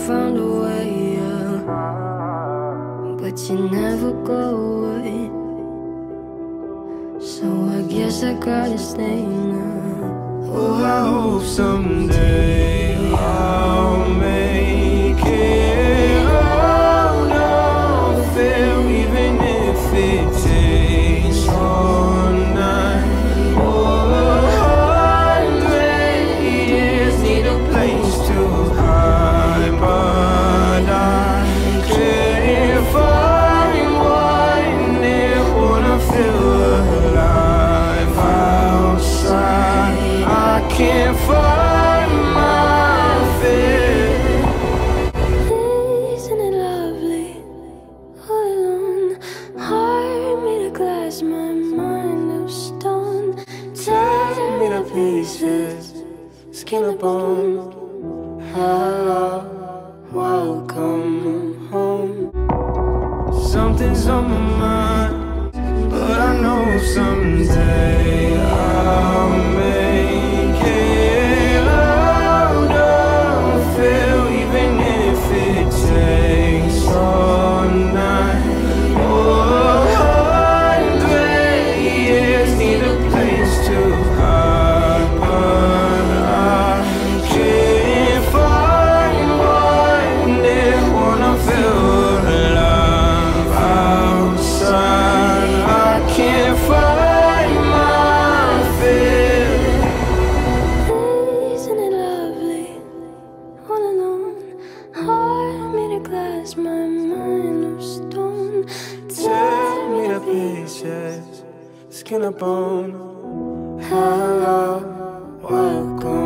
found a way, yeah. But you never go away. So I guess I gotta stay now. Oh, I hope someday I'll make it. Oh, no, fail, even if it takes all night. Oh, 100 years need a place to hide, but I can't find one that wanna feel alive outside. I can't find my fear. Isn't it lovely? All alone, heart made of glass, my mind of stone. Tear me to pieces, skin and bone. Hello, welcome home. Something's on my mind, but I know someday I'll make it. Oh, don't feel, even if it takes all night. Oh, 100 years need a place to hide, but I can't find one that wanna feel alive outside. I can't find my fear. Isn't it lovely? All alone, heart made of glass, my mind of stone. Tear me to pieces, skin and bone. Hello, welcome